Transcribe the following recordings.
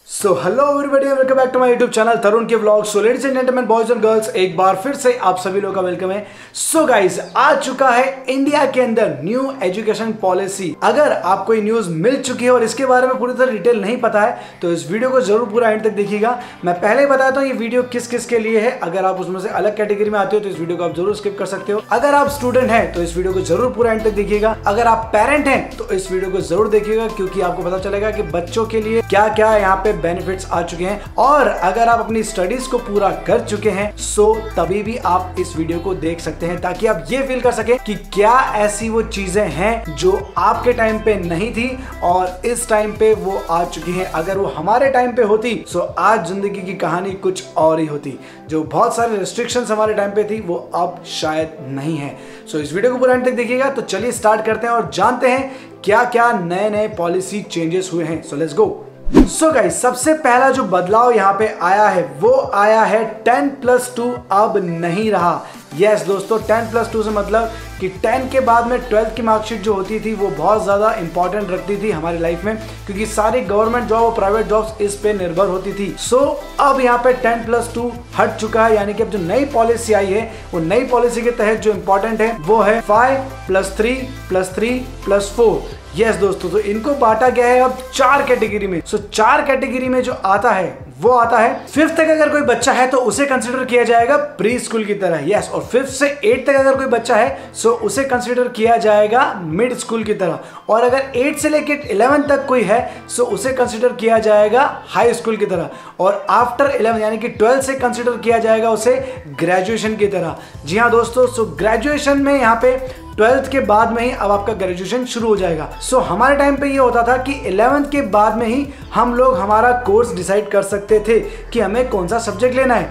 So hello everybody, welcome back to my YouTube channel Tarun के vlog. So ladies and gentleman, boys and girls, एक बार फिर से आप सभी लोगों का वेलकम है। सो गाइस, आ चुका है इंडिया के अंदर न्यू एजुकेशन पॉलिसी। अगर आपको ये न्यूज मिल चुकी है और इसके बारे में पूरी तरह डिटेल नहीं पता है तो इस वीडियो को जरूर पूरा एंड तक देखिएगा। मैं पहले ही बताता हूँ ये वीडियो किस किस के लिए है। अगर आप उसमें से अलग कैटेगरी में आते हो तो इस वीडियो को आप जरूर स्किप कर सकते हो। अगर आप स्टूडेंट हैं तो इस वीडियो को जरूर पूरा एंड तक देखिएगा। अगर आप पेरेंट हैं तो इस वीडियो को जरूर देखिएगा, क्योंकि आपको पता चलेगा कि बच्चों के लिए क्या क्या यहाँ पे बेनिफिट्स आ चुके हैं। और अगर आप अपनी स्टडीज को पूरा कर चुके हैं सो तभी भी आप इस वीडियो को देख सकते हैं, ताकि आप ये फील कर सके कि क्या ऐसी वो चीजें हैं जो आपके टाइम पे नहीं थी और इस टाइम पे वो आ चुकी हैं। अगर वो हमारे टाइम पे होती सो आज जिंदगी की कहानी कुछ और ही होती। जो बहुत सारे रिस्ट्रिक्शंस हमारे टाइम पे थी वो अब शायद नहीं है। सो इस वीडियो को पूरा अंत तक देखिएगा। तो चलिए स्टार्ट करते हैं और जानते हैं क्या क्या नए नए पॉलिसी चेंजेस हुए हैं। So let's go. So guys, सबसे पहला जो बदलाव यहाँ पे आया है वो आया है 10+2 अब नहीं रहा। यस दोस्तों, 10+2 से मतलब कि 10 के बाद में 12th की मार्कशीट जो होती थी वो बहुत ज़्यादा इंपॉर्टेंट रखती थी हमारी लाइफ में, क्योंकि सारी गवर्नमेंट जॉब और प्राइवेट जॉब्स इस पे निर्भर होती थी। सो अब यहाँ पे 10+2 हट चुका है, यानी कि अब जो नई पॉलिसी आई है वो नई पॉलिसी के तहत जो इंपॉर्टेंट है वो है 5+3+3+4। यस दोस्तों, तो इनको बांटा गया है अब 4 कैटेगरी में। सो 4 कैटेगरी में जो आता है वो आता है 5th तक अगर कोई बच्चा है तो उसे कंसीडर किया जाएगा प्री स्कूल की तरह। यस, और 5th से 8th तक अगर कोई बच्चा है सो उसे कंसीडर किया जाएगा मिड स्कूल की तरह। और अगर 8 से लेकर 11 तक कोई है सो उसे कंसीडर किया जाएगा हाई स्कूल की तरह। और आफ्टर 11 यानी कि 12 से कंसीडर किया जाएगा उसे ग्रेजुएशन की तरह। जी हाँ दोस्तों, सो ग्रेजुएशन में यहाँ पे 12th के बाद में ही अब आपका ग्रेजुएशन शुरू हो जाएगा। सो हमारे टाइम पे ये होता था कि 11th के बाद में ही हम लोग हमारा कोर्स डिसाइड कर सकते थे कि हमें कौन सा सब्जेक्ट लेना है।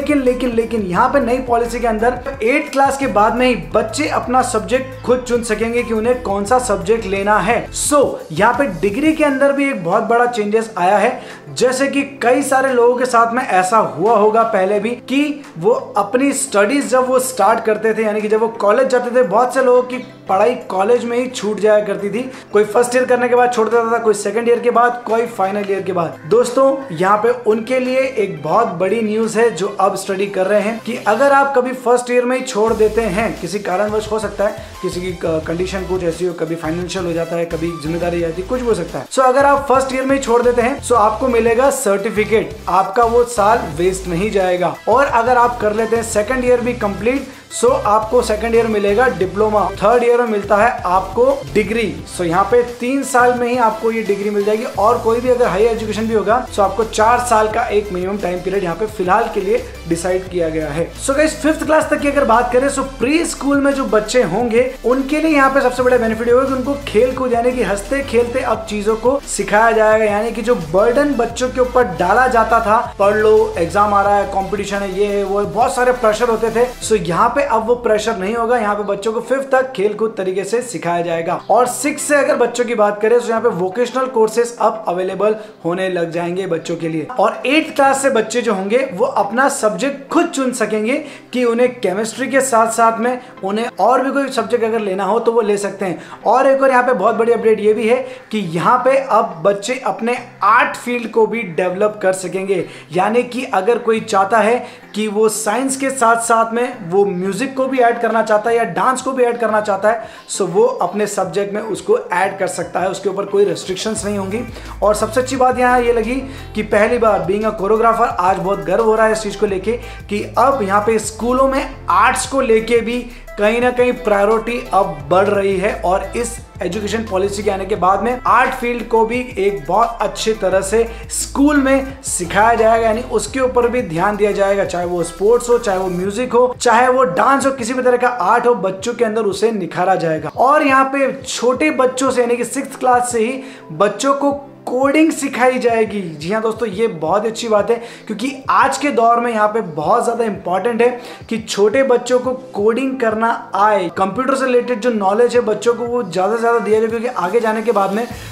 लेकिन यहाँ पे नई पॉलिसी के अंदर 8th क्लास के बाद में ही बच्चे अपना सब्जेक्ट खुद चुन सकेंगे कि उन्हें कौन सा सब्जेक्ट लेना है। सो यहाँ पे डिग्री के अंदर भी एक बहुत बड़ा चेंजेस आया है। जैसे कि कई सारे लोगों के साथ में ऐसा हुआ होगा पहले भी कि वो अपनी स्टडीज जब वो स्टार्ट करते थे, यानी कि जब वो कॉलेज जाते थे, बहुत से लोगों की पढ़ाई कॉलेज में ही छूट जाया करती थी। कोई फर्स्ट ईयर करने के बाद छोड़ देता था, कोई सेकंड ईयर के बाद, कोई फाइनल ईयर के बाद। दोस्तों यहाँ पे उनके लिए एक बहुत बड़ी न्यूज है जो अब स्टडी कर रहे हैं कि अगर आप कभी फर्स्ट ईयर में ही छोड़ देते हैं, किसी कारणवश हो सकता है, किसी की कंडीशन कुछ ऐसी हो, कभी फाइनेंशियल हो जाता है, कभी जिम्मेदारी आती है, कुछ भी हो सकता है। सो अगर आप फर्स्ट ईयर में ही छोड़ देते हैं सो आपको मिलेगा सर्टिफिकेट, आपका वो साल वेस्ट नहीं जाएगा। और अगर आप कर लेते हैं सेकंड ईयर भी कंप्लीट सो आपको सेकंड ईयर मिलेगा डिप्लोमा, थर्ड ईयर में मिलता है आपको डिग्री। सो यहाँ पे 3 साल में ही आपको ये डिग्री मिल जाएगी। और कोई भी अगर हायर एजुकेशन भी होगा सो आपको 4 साल का एक मिनिमम टाइम पीरियड यहाँ पे फिलहाल के लिए डिसाइड किया गया है। सो गाइस, 5th क्लास तक की अगर बात करें सो प्री स्कूल में जो बच्चे होंगे उनके लिए यहाँ पे सबसे बड़ा बेनिफिट होगा कि उनको खेल कूद यानी कि हंसते खेलते अब चीजों को सिखाया जाएगा। यानी कि जो बर्डन बच्चों के ऊपर डाला जाता था, पढ़ लो, एग्जाम आ रहा है, कॉम्पिटिशन है, ये है वो, बहुत सारे प्रेशर होते थे। सो यहाँ पे अब वो प्रेशर नहीं होगा। यहाँ पे बच्चों को 5th तक खेल कूद तरीके से सिखाया जाएगा। और 6 से अगर बच्चों की बात करें तो यहाँ पे वोकेशनल कोर्सेज अब अवेलेबल होने लग जाएंगे बच्चों के लिए। और 8th क्लास से बच्चे जो होंगे वो अपना सब्जेक्ट खुद चुन सकेंगे कि उन्हें केमिस्ट्री के साथ साथ में उन्हें और भी कोई सब्जेक्ट अगर लेना हो तो वो ले सकते हैं। और एक और यहाँ पे बहुत बड़ी अपडेट ये भी है कि यहाँ पे अब बच्चे अपने आर्ट फील्ड को भी डेवलप कर सकेंगे। यानी कि अगर कोई चाहता है कि वो साइंस के साथ साथ में वो म्यूजिक को भी ऐड करना चाहता है या डांस को भी ऐड करना चाहता है सो वो अपने सब्जेक्ट में उसको ऐड कर सकता है। उसके ऊपर कोई रेस्ट्रिक्शंस नहीं होंगी। और सबसे अच्छी बात यहाँ ये लगी कि पहली बार बीइंग अ कोरियोग्राफर आज बहुत गर्व हो रहा है इस चीज को लेके कि अब यहाँ पे स्कूलों में आर्ट्स को लेके भी कहीं ना कहीं प्रायोरिटी अब बढ़ रही है। और इस एजुकेशन पॉलिसी के आने के बाद में आर्ट फील्ड को भी एक बहुत अच्छी तरह से स्कूल में सिखाया जाएगा, यानी उसके ऊपर भी ध्यान दिया जाएगा। चाहे वो स्पोर्ट्स हो, चाहे वो म्यूजिक हो, चाहे वो डांस हो, किसी भी तरह का आर्ट हो, बच्चों के अंदर उसे निखारा जाएगा। और यहाँ पे छोटे बच्चों से यानी कि 6th क्लास से ही बच्चों को कोडिंग सिखाई जाएगी। जी हाँ दोस्तों, ये बहुत अच्छी बात है, क्योंकि आज के दौर में यहाँ पे बहुत ज़्यादा इंपॉर्टेंट है कि छोटे बच्चों को कोडिंग करना आए। कंप्यूटर से रिलेटेड जो नॉलेज है बच्चों को वो ज़्यादा से ज़्यादा दिया जाए, क्योंकि आगे जाने के बाद में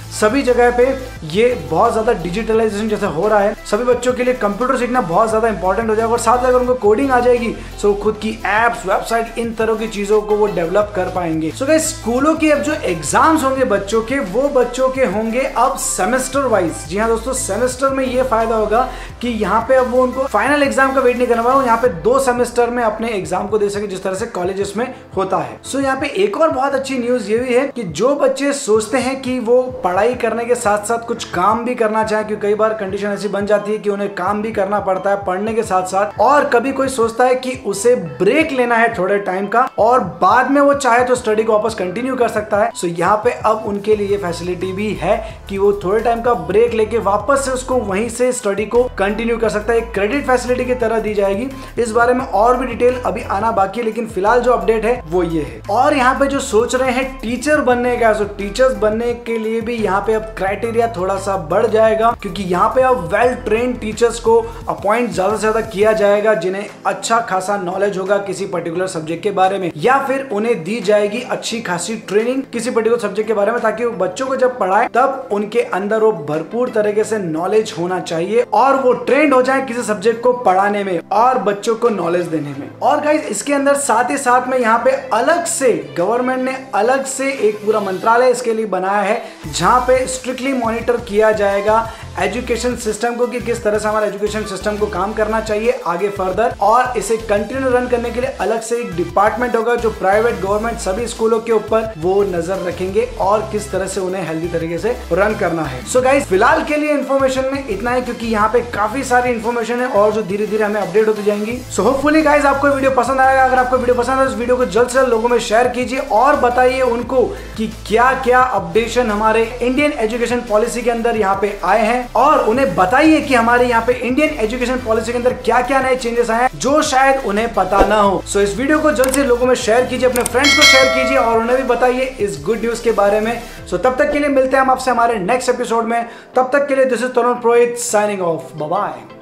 सभी जगह पे ये बहुत ज्यादा डिजिटलाइजेशन जैसे हो रहा है, सभी बच्चों के लिए कंप्यूटर सीखना बहुत ज्यादा इंपॉर्टेंट हो जाएगा और साथ अगर उनको कोडिंग आ जाएगी तो खुद की एप्स, वेबसाइट, इन तरह की चीजों को वो डेवलप कर पाएंगे। सो गाइस, स्कूलों की अब जो एग्जाम्स होंगे बच्चों के, वो बच्चों के होंगे अब सेमेस्टर वाइज। जी हाँ दोस्तों, सेमेस्टर में ये फायदा होगा कि यहाँ पे अब वो उनको फाइनल एग्जाम का वेट नहीं करना पड़ेगा, यहाँ पे 2 सेमेस्टर में अपने एग्जाम को दे सके जिस तरह से कॉलेजेस में होता है। सो यहाँ पे एक और बहुत अच्छी न्यूज ये भी है कि जो बच्चे सोचते हैं कि वो पढ़ाई करने के साथ साथ कुछ काम भी करना चाहे, क्योंकि कई बार कंडीशन ऐसी बन जाती है कि उन्हें काम भी करना पड़ता है पढ़ने के साथ साथ, और कभी कोई सोचता है कि उसे ब्रेक लेना है थोड़े टाइम का और बाद में वो चाहे तो स्टडी को वापस कंटिन्यू कर सकता है। सो यहाँ पे अब उनके लिए ये फैसिलिटी भी है कि वो थोड़े टाइम का ब्रेक लेके वापस से उसको वहीं से स्टडी को कंटिन्यू कर सकता है, एक क्रेडिट फैसिलिटी की तरह दी जाएगी। इस बारे में और भी डिटेल अभी आना बाकी है, लेकिन फिलहाल जो अपडेट है वो ये है। और यहाँ पे जो सोच रहे हैं टीचर बनने का, सो टीचर्स बनने के लिए भी यहाँ पे अब क्राइटेरिया थोड़ा सा बढ़ जाएगा, क्योंकि यहाँ पे अब वेल ट्रेन्ड टीचर्स को अपॉइंट ज्यादा से ज्यादा किया जाएगा, जिन्हें अच्छा खासा नॉलेज होगा किसी पर्टिकुलर सब्जेक्ट के बारे में, या फिर उन्हें दी जाएगी अच्छी खासी ट्रेनिंग किसी पर्टिकुलर सब्जेक्ट के बारे में, ताकि वो बच्चों को जब पढ़ाए तब उनके अंदर वो भरपूर तरीके से नॉलेज होना चाहिए और वो ट्रेंड हो जाए किसी सब्जेक्ट को पढ़ाने में और बच्चों को नॉलेज देने में। और गाइस, इसके अंदर साथ ही साथ में यहाँ पे अलग से गवर्नमेंट ने अलग से एक पूरा मंत्रालय इसके लिए बनाया है, जहां पे स्ट्रिक्टली मॉनिटर किया जाएगा एजुकेशन सिस्टम को कि किस तरह से हमारा एजुकेशन सिस्टम को काम करना चाहिए आगे फर्दर, और इसे कंटिन्यू रन करने के लिए अलग से एक डिपार्टमेंट होगा जो प्राइवेट गवर्नमेंट सभी स्कूलों के ऊपर वो नजर रखेंगे और किस तरह से उन्हें हेल्दी तरीके से रन करना है। सो गाइस, फिलहाल के लिए इन्फॉर्मेशन में इतना है, क्योंकि यहाँ पे काफी सारी इन्फॉर्मेशन है और जो धीरे धीरे हमें अपडेट होती जाएंगी। सो होपफुली गाइस आपको वीडियो पसंद आएगा। अगर आपको वीडियो पसंद है तो इस वीडियो को जल्द से जल्द लोगों में शेयर कीजिए और बताइए उनको कि क्या क्या अपडेशन हमारे इंडियन एजुकेशन पॉलिसी के अंदर यहाँ पे आए हैं, और उन्हें बताइए कि हमारे यहाँ पे इंडियन एजुकेशन पॉलिसी के अंदर क्या क्या नए चेंजेस आए हैं जो शायद उन्हें पता ना हो। सो इस वीडियो को जल्द से लोगों में शेयर कीजिए, अपने फ्रेंड्स को शेयर कीजिए और उन्हें भी बताइए इस गुड न्यूज के बारे में। सो तब तक के लिए मिलते हैं हम आपसे हमारे नेक्स्ट एपिसोड में। तब तक के लिए this is Tarun Purohit signing off. Bye bye.